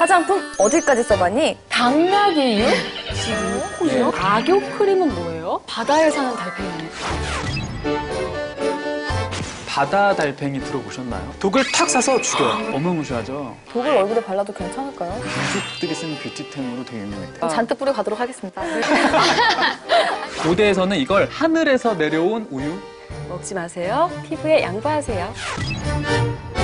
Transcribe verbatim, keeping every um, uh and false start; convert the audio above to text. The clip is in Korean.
화장품 어디까지 써봤니? 당나귀유? 뭐예요? 악욕 크림은 뭐예요? 바다에 사는 달팽이입니다. 바다 달팽이 들어보셨나요? 독을 탁 싸서 죽여요. 어마무시하죠. 독을 얼굴에 발라도 괜찮을까요? 가족들이 쓰는 뷰티템으로 되게 유명했대요. 잔뜩 뿌려 가도록 하겠습니다. 고대에서는 이걸 하늘에서 내려온 우유? 먹지 마세요. 피부에 양보하세요.